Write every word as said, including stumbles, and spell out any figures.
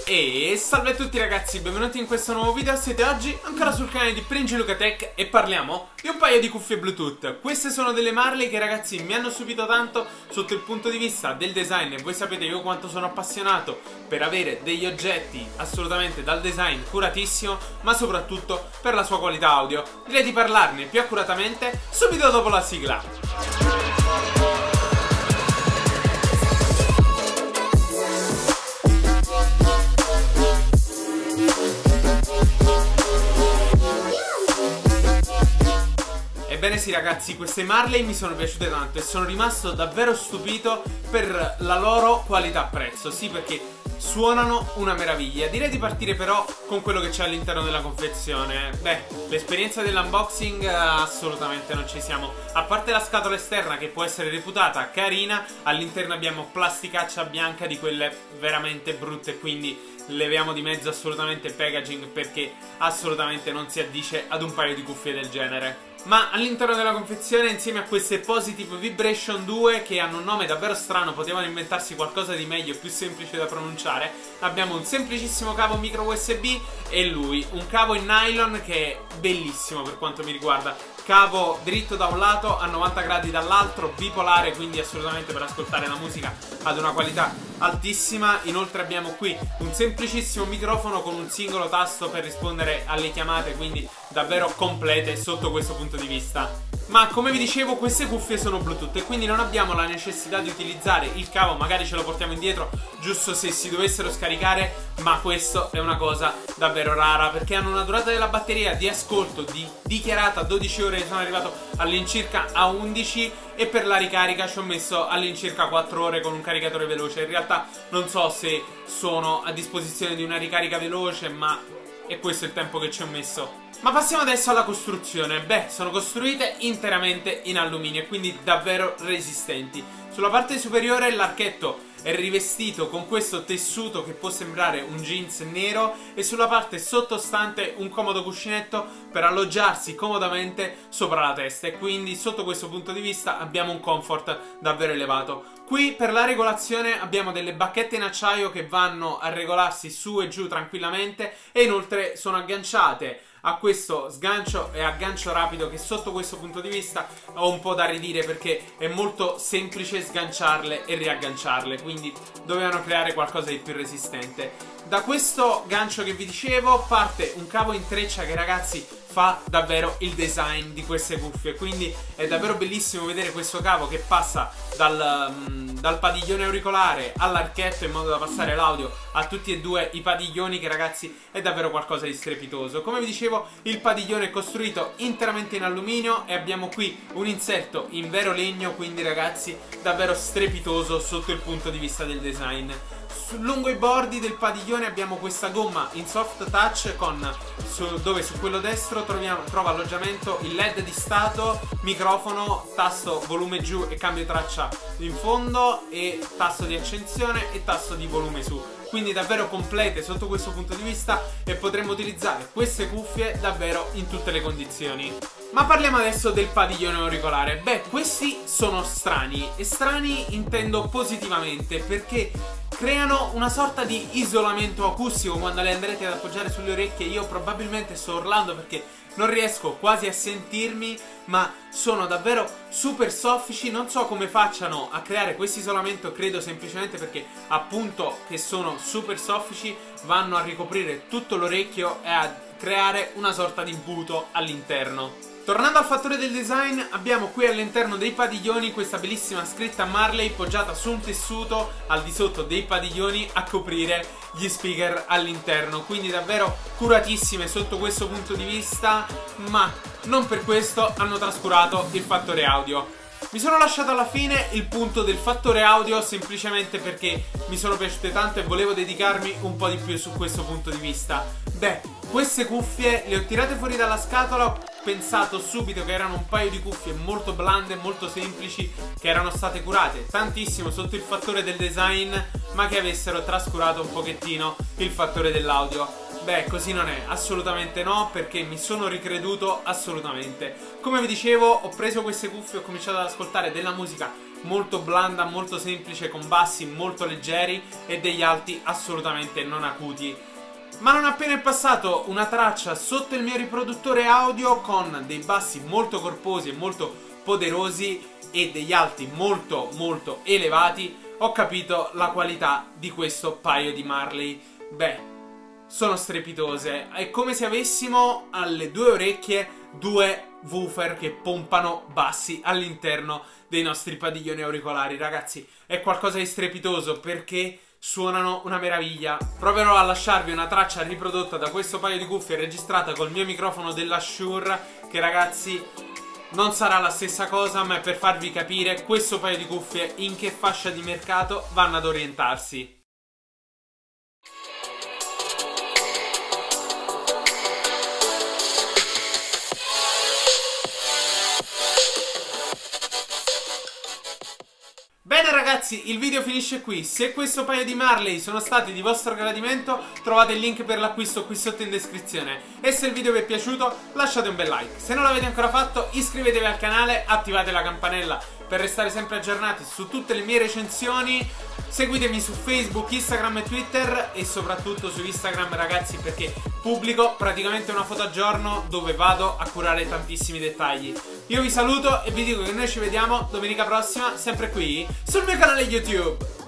E salve a tutti ragazzi, benvenuti in questo nuovo video. Siete oggi ancora sul canale di Pringiluca Tech e parliamo di un paio di cuffie Bluetooth. Queste sono delle Marley che ragazzi mi hanno stupito tanto sotto il punto di vista del design. E voi sapete io quanto sono appassionato per avere degli oggetti assolutamente dal design curatissimo, ma soprattutto per la sua qualità audio. Direi di parlarne più accuratamente subito dopo la sigla. Ebbene sì ragazzi, queste Marley mi sono piaciute tanto e sono rimasto davvero stupito per la loro qualità-prezzo. Sì, perché suonano una meraviglia. Direi di partire però con quello che c'è all'interno della confezione. Beh, l'esperienza dell'unboxing assolutamente non ci siamo. A parte la scatola esterna che può essere reputata carina, all'interno abbiamo plasticaccia bianca di quelle veramente brutte, quindi leviamo di mezzo assolutamente il packaging perché assolutamente non si addice ad un paio di cuffie del genere. Ma all'interno della confezione, insieme a queste Positive Vibration due che hanno un nome davvero strano, potevano inventarsi qualcosa di meglio e più semplice da pronunciare, abbiamo un semplicissimo cavo micro U S B e lui, un cavo in nylon che è bellissimo per quanto mi riguarda. Cavo dritto da un lato, a novanta gradi dall'altro, bipolare, quindi assolutamente per ascoltare la musica ad una qualità altissima. Inoltre abbiamo qui un semplicissimo microfono con un singolo tasto per rispondere alle chiamate, quindi davvero complete sotto questo punto di vista. Ma come vi dicevo, queste cuffie sono Bluetooth e quindi non abbiamo la necessità di utilizzare il cavo, magari ce lo portiamo indietro giusto se si dovessero scaricare, ma questo è una cosa davvero rara perché hanno una durata della batteria di ascolto di dichiarata dodici ore, sono arrivato all'incirca a undici, e per la ricarica ci ho messo all'incirca quattro ore con un caricatore veloce. In realtà non so se sono a disposizione di una ricarica veloce, ma è questo il tempo che ci ho messo. Ma passiamo adesso alla costruzione. Beh, sono costruite interamente in alluminio e quindi davvero resistenti. Sulla parte superiore l'archetto è rivestito con questo tessuto che può sembrare un jeans nero e sulla parte sottostante un comodo cuscinetto per alloggiarsi comodamente sopra la testa, e quindi sotto questo punto di vista abbiamo un comfort davvero elevato. Qui per la regolazione abbiamo delle bacchette in acciaio che vanno a regolarsi su e giù tranquillamente e inoltre sono agganciate a questo sgancio e aggancio rapido che sotto questo punto di vista ho un po' da ridire perché è molto semplice sganciarle e riagganciarle, quindi dovevano creare qualcosa di più resistente. Da questo gancio che vi dicevo parte un cavo in treccia che ragazzi fa davvero il design di queste cuffie, quindi è davvero bellissimo vedere questo cavo che passa dal, um, dal padiglione auricolare all'archetto in modo da passare l'audio a tutti e due i padiglioni, che ragazzi è davvero qualcosa di strepitoso. Come vi dicevo, il padiglione è costruito interamente in alluminio e abbiamo qui un inserto in vero legno, quindi ragazzi davvero strepitoso sotto il punto di vista del design. Lungo i bordi del padiglione abbiamo questa gomma in soft touch con, su, dove su quello destro troviamo, trova alloggiamento il led di stato, microfono, tasto volume giù e cambio traccia in fondo, e tasto di accensione e tasto di volume su. Quindi davvero complete sotto questo punto di vista e potremo utilizzare queste cuffie davvero in tutte le condizioni. Ma parliamo adesso del padiglione auricolare. Beh, questi sono strani, e strani intendo positivamente perché creano una sorta di isolamento acustico quando le andrete ad appoggiare sulle orecchie. Io probabilmente sto urlando perché non riesco quasi a sentirmi, ma sono davvero super soffici. Non so come facciano a creare questo isolamento, credo semplicemente perché appunto che sono super soffici, vanno a ricoprire tutto l'orecchio e a creare una sorta di buto all'interno. Tornando al fattore del design, abbiamo qui all'interno dei padiglioni questa bellissima scritta Marley poggiata su un tessuto al di sotto dei padiglioni a coprire gli speaker all'interno, quindi davvero curatissime sotto questo punto di vista, ma non per questo hanno trascurato il fattore audio. Mi sono lasciato alla fine il punto del fattore audio semplicemente perché mi sono piaciute tanto e volevo dedicarmi un po' di più su questo punto di vista. Beh, queste cuffie le ho tirate fuori dalla scatola, ho pensato subito che erano un paio di cuffie molto blande, molto semplici, che erano state curate tantissimo sotto il fattore del design, ma che avessero trascurato un pochettino il fattore dell'audio. Beh, così non è, assolutamente no, perché mi sono ricreduto assolutamente. Come vi dicevo, ho preso queste cuffie e ho cominciato ad ascoltare della musica molto blanda, molto semplice, con bassi molto leggeri e degli alti assolutamente non acuti. Ma non appena è passato una traccia sotto il mio riproduttore audio con dei bassi molto corposi e molto poderosi e degli alti molto molto elevati, ho capito la qualità di questo paio di Marley. Beh, sono strepitose, è come se avessimo alle due orecchie due woofer che pompano bassi all'interno dei nostri padiglioni auricolari. Ragazzi, è qualcosa di strepitoso perché suonano una meraviglia. Proverò a lasciarvi una traccia riprodotta da questo paio di cuffie registrata col mio microfono della Shure, che ragazzi non sarà la stessa cosa, ma è per farvi capire questo paio di cuffie in che fascia di mercato vanno ad orientarsi. Bene ragazzi, il video finisce qui. Se questo paio di Marley sono stati di vostro gradimento, trovate il link per l'acquisto qui sotto in descrizione. E se il video vi è piaciuto, lasciate un bel like. Se non l'avete ancora fatto, iscrivetevi al canale, attivate la campanella per restare sempre aggiornati su tutte le mie recensioni. Seguitemi su Facebook, Instagram e Twitter, e soprattutto su Instagram ragazzi, perché pubblico praticamente una foto al giorno dove vado a curare tantissimi dettagli. Io vi saluto e vi dico che noi ci vediamo domenica prossima, sempre qui sul mio canale YouTube.